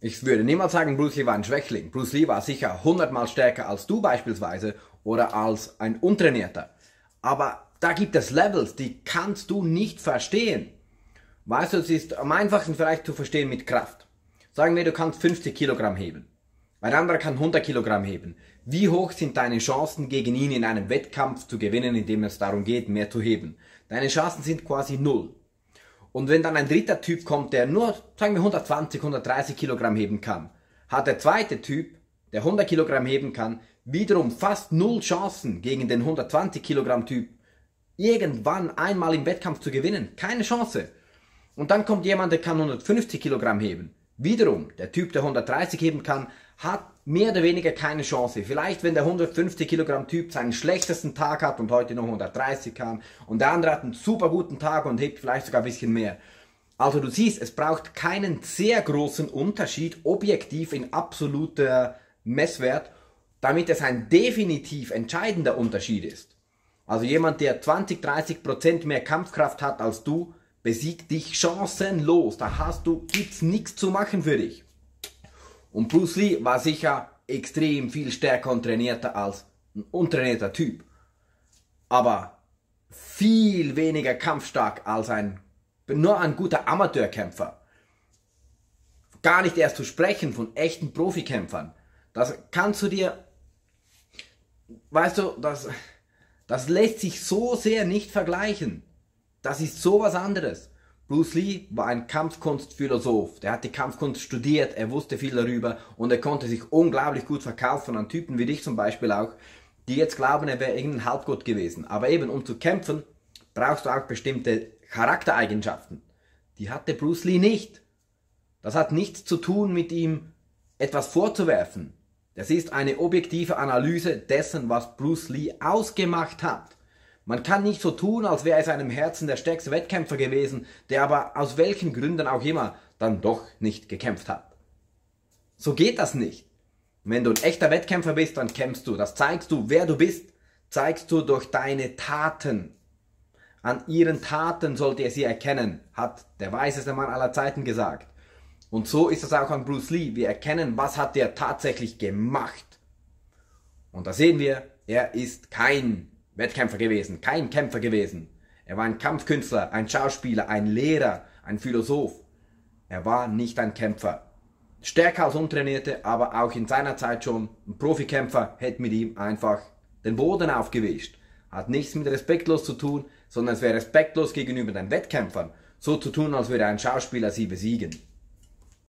Ich würde niemals sagen, Bruce Lee war ein Schwächling. Bruce Lee war sicher 100-mal stärker als du beispielsweise oder als ein Untrainierter. Aber da gibt es Levels, die kannst du nicht verstehen. Weißt du, es ist am einfachsten vielleicht zu verstehen mit Kraft. Sagen wir, du kannst 50 Kilogramm heben. Ein anderer kann 100 Kilogramm heben. Wie hoch sind deine Chancen, gegen ihn in einem Wettkampf zu gewinnen, in dem es darum geht, mehr zu heben? Deine Chancen sind quasi null. Und wenn dann ein dritter Typ kommt, der nur, sagen wir, 120, 130 Kilogramm heben kann, hat der zweite Typ, der 100 Kilogramm heben kann, wiederum fast null Chancen gegen den 120 Kilogramm Typ, irgendwann einmal im Wettkampf zu gewinnen. Keine Chance. Und dann kommt jemand, der kann 150 Kilogramm heben. Wiederum, der Typ, der 130 heben kann, hat mehr oder weniger keine Chance. Vielleicht, wenn der 150 Kilogramm Typ seinen schlechtesten Tag hat und heute noch 130 kann und der andere hat einen super guten Tag und hebt vielleicht sogar ein bisschen mehr. Also du siehst, es braucht keinen sehr großen Unterschied, objektiv in absoluter Messwert, damit es ein definitiv entscheidender Unterschied ist. Also jemand, der 20-30% mehr Kampfkraft hat als du, besiegt dich chancenlos. Da gibt's nichts zu machen für dich. Und Bruce Lee war sicher extrem viel stärker und trainierter als ein untrainierter Typ. Aber viel weniger kampfstark als nur ein guter Amateurkämpfer. Gar nicht erst zu sprechen von echten Profikämpfern. Das kannst du dir, weißt du, das lässt sich so sehr nicht vergleichen. Das ist so was anderes. Bruce Lee war ein Kampfkunstphilosoph. Der hat die Kampfkunst studiert, er wusste viel darüber und er konnte sich unglaublich gut verkaufen an Typen wie dich zum Beispiel auch, die jetzt glauben, er wäre irgendein Halbgott gewesen. Aber eben, um zu kämpfen, brauchst du auch bestimmte Charaktereigenschaften. Die hatte Bruce Lee nicht. Das hat nichts zu tun mit ihm, etwas vorzuwerfen. Das ist eine objektive Analyse dessen, was Bruce Lee ausgemacht hat. Man kann nicht so tun, als wäre er seinem Herzen der stärkste Wettkämpfer gewesen, der aber aus welchen Gründen auch immer dann doch nicht gekämpft hat. So geht das nicht. Wenn du ein echter Wettkämpfer bist, dann kämpfst du. Das zeigst du, wer du bist, zeigst du durch deine Taten. An ihren Taten sollt ihr sie erkennen, hat der weiseste Mann aller Zeiten gesagt. Und so ist es auch an Bruce Lee. Wir erkennen, was hat er tatsächlich gemacht. Und da sehen wir, er ist kein Wettkämpfer gewesen, kein Kämpfer gewesen. Er war ein Kampfkünstler, ein Schauspieler, ein Lehrer, ein Philosoph. Er war nicht ein Kämpfer. Stärker als Untrainierte, aber auch in seiner Zeit schon ein Profikämpfer hätte mit ihm einfach den Boden aufgewischt. Hat nichts mit respektlos zu tun, sondern es wäre respektlos gegenüber den Wettkämpfern, so zu tun, als würde ein Schauspieler sie besiegen.